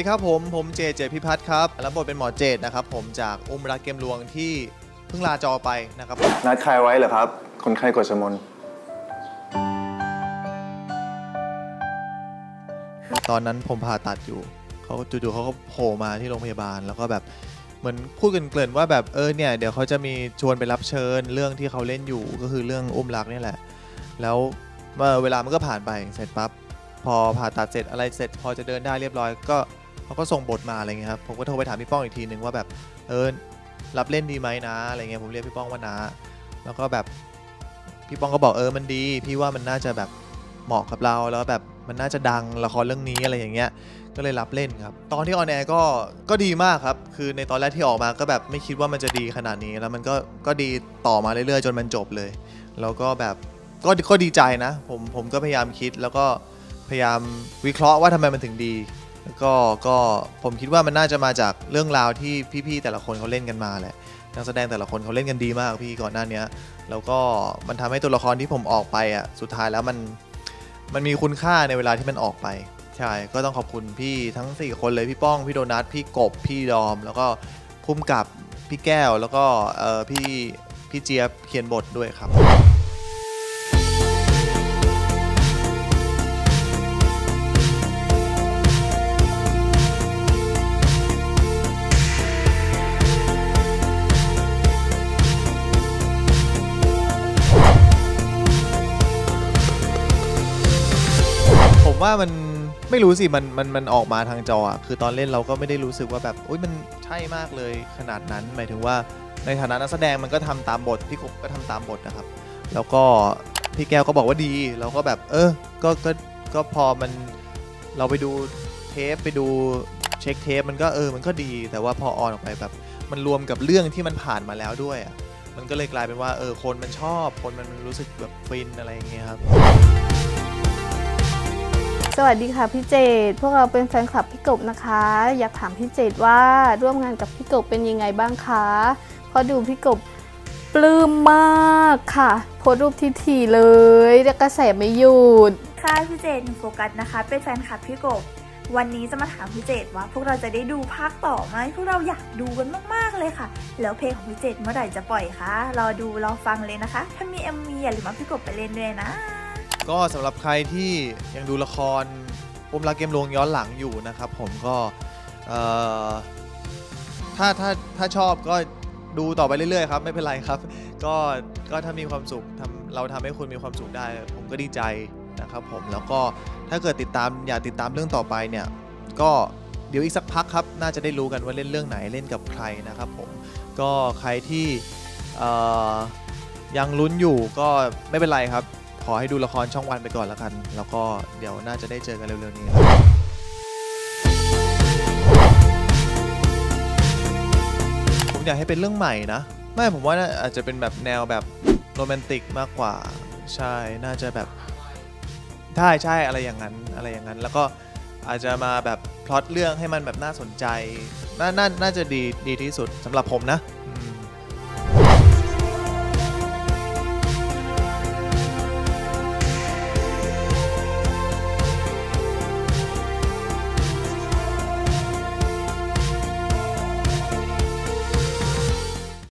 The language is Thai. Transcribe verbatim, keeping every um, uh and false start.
ครับผมผมเจเจพิพัฒน์ครับรับบทเป็นหมอเจตนะครับผมจากอุ้มรักเกมลวงที่เพิ่งลาจอไปนะครับนัดใครไว้เหรอครับคนไข้กฤษมนตอนนั้นผมผ่าตัดอยู่เขาจู่ๆเขาก็โผล่มาที่โรงพยาบาลแล้วก็แบบเหมือนพูดกันเกริ่นว่าแบบเออเนี่ยเดี๋ยวเขาจะมีชวนไปรับเชิญเรื่องที่เขาเล่นอยู่ก็คือเรื่องอุ้มรักนี่แหละแล้วเมื่อเวลามันก็ผ่านไปเสร็จปั๊บพอผ่าตัดเสร็จอะไรเสร็จพอจะเดินได้เรียบร้อยก็เขาก็ส่งบทมาอะไรเงี้ยครับผมก็โทรไปถามพี่ป้องอีกทีนึงว่าแบบเออรับเล่นดีไหมนะอะไรเงี้ยผมเรียกพี่ป้องว่านะแล้วก็แบบพี่ป้องก็บอกเออมันดีพี่ว่ามันน่าจะแบบเหมาะกับเราแล้วแบบมันน่าจะดังละครเรื่องนี้อะไรอย่างเงี้ยก็เลยรับเล่นครับตอนที่ออนแอร์ก็ก็ดีมากครับคือในตอนแรกที่ออกมาก็แบบไม่คิดว่ามันจะดีขนาดนี้แล้วมันก็ก็ดีต่อมาเรื่อยๆจนมันจบเลยแล้วก็แบบก็ก็ดีใจนะผมผมก็พยายามคิดแล้วก็พยายามวิเคราะห์ว่าทำไมมันถึงดีแล้วก็ก็ผมคิดว่ามันน่าจะมาจากเรื่องราวที่พี่ๆแต่ละคนเขาเล่นกันมาแหละนักแสดงแต่ละคนเขาเล่นกันดีมากพี่ก่อนหน้านี้แล้วก็มันทำให้ตัวละครที่ผมออกไปอ่ะสุดท้ายแล้วมันมันมีคุณค่าในเวลาที่มันออกไปใช่ก็ต้องขอบคุณพี่ทั้งสี่คนเลยพี่ป้องพี่โดนัทพี่กบพี่ดอมแล้วก็พุ่มกับพี่แก้วแล้วก็เอ่อพี่พี่เจี๊ยบเขียนบทด้วยครับผมว่ามันไม่รู้สิมันมันมันออกมาทางจออ่ะคือตอนเล่นเราก็ไม่ได้รู้สึกว่าแบบอุ้ยมันใช่มากเลยขนาดนั้นหมายถึงว่าในฐานะนักแสดงมันก็ทำตามบทพี่กบก็ทำตามบทนะครับแล้วก็พี่แก้วก็บอกว่าดีเราก็แบบเออก็ก็ก็พอมันเราไปดูเทปไปดูเช็คเทปมันก็เออมันก็ดีแต่ว่าพอออนออกไปแบบมันรวมกับเรื่องที่มันผ่านมาแล้วด้วยอ่ะมันก็เลยกลายเป็นว่าเออคนมันชอบคนมันรู้สึกแบบฟินอะไรอย่างเงี้ยครับสวัสดีค่ะพี่เจตพวกเราเป็นแฟนคลับพี่กบนะคะอยากถามพี่เจตว่าร่วมงานกับพี่กบเป็นยังไงบ้างคะเพราะดูพี่กบปลื้มมากค่ะโพสต์รูปทีๆเลยแล้วกระแสไม่หยุดค่ะพี่เจตโฟกัสนะคะเป็นแฟนคลับพี่กบวันนี้จะมาถามพี่เจตว่าพวกเราจะได้ดูภาคต่อไหมพวกเราอยากดูกันมากๆเลยค่ะแล้วเพลงของพี่เจตเมื่อไหร่จะปล่อยคะรอดูรอฟังเลยนะคะถ้ามี เอ็ม วี อย่าลืมเอาพี่กบไปเล่นด้วยนะก็สำหรับใครที่ยังดูละครอุ้มรักเกมลวงย้อนหลังอยู่นะครับผมก็ถ้าถ้าถ้าชอบก็ดูต่อไปเรื่อยๆครับไม่เป็นไรครับก็ก็ถ้ามีความสุขทำเราทำให้คุณมีความสุขได้ผมก็ดีใจนะครับผมแล้วก็ถ้าเกิดติดตามอยากติดตามเรื่องต่อไปเนี่ยก็เดี๋ยวอีกสักพักครับน่าจะได้รู้กันว่าเล่นเรื่องไหนเล่นกับใครนะครับผมก็ใครที่ยังลุ้นอยู่ก็ไม่เป็นไรครับขอให้ดูละครช่องวันไปก่อนแล้วกันแล้วก็เดี๋ยวน่าจะได้เจอกันเร็วๆนี้ครับผมอยากให้เป็นเรื่องใหม่นะไม่ผมว่าอาจจะเป็นแบบแนวแบบโรแมนติกมากกว่าใช่น่าจะแบบใช่ใช่อะไรอย่างนั้นอะไรอย่างนั้นแล้วก็อาจจะมาแบบพล็อตเรื่องให้มันแบบน่าสนใจน่าน่าน่าจะดีดีที่สุดสำหรับผมนะ